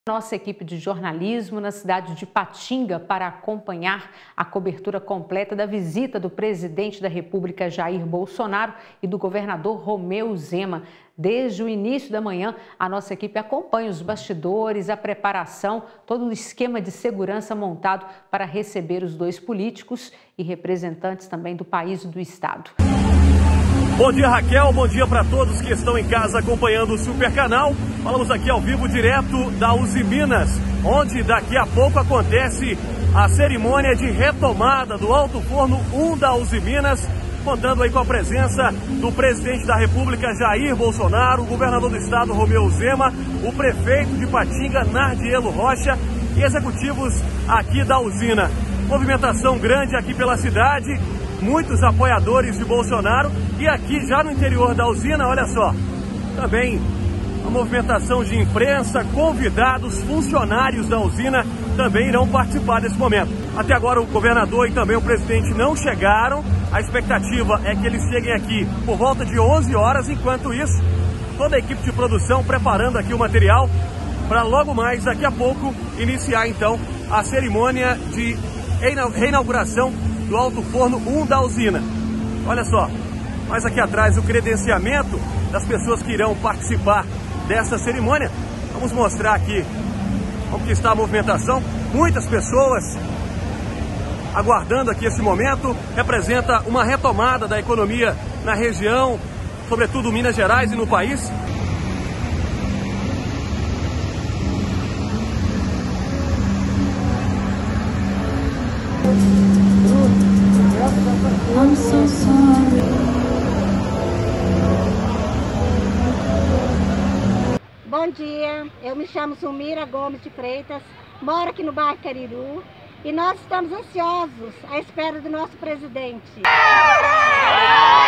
Nossa equipe de jornalismo na cidade de Patinga para acompanhar a cobertura completa da visita do presidente da República Jair Bolsonaro e do governador Romeu Zema. Desde o início da manhã, a nossa equipe acompanha os bastidores, a preparação, todo o esquema de segurança montado para receber os dois políticos e representantes também do país e do estado. Bom dia, Raquel. Bom dia para todos que estão em casa acompanhando o Super Canal. Falamos aqui ao vivo direto da Uzi Minas, onde daqui a pouco acontece a cerimônia de retomada do Alto Forno 1 da Uzi Minas, contando aí com a presença do presidente da República, Jair Bolsonaro, o governador do estado, Romeu Zema, o prefeito de Patinga, Nardielo Rocha, e executivos aqui da usina. Movimentação grande aqui pela cidade, muitos apoiadores de Bolsonaro, e aqui já no interior da usina, olha só, também a movimentação de imprensa, convidados, funcionários da usina também irão participar desse momento. Até agora o governador e também o presidente não chegaram, a expectativa é que eles cheguem aqui por volta de 11 horas, enquanto isso, toda a equipe de produção preparando aqui o material para logo mais, daqui a pouco, iniciar então a cerimônia de reinauguração do Alto Forno 1 da usina. Olha só, mais aqui atrás o credenciamento das pessoas que irão participar dessa cerimônia. Vamos mostrar aqui como que está a movimentação. Muitas pessoas aguardando aqui esse momento. Representa uma retomada da economia na região, sobretudo Minas Gerais e no país. I'm so sorry. Bom dia, eu me chamo Sumira Gomes de Freitas, moro aqui no bairro Cariru e nós estamos ansiosos à espera do nosso presidente.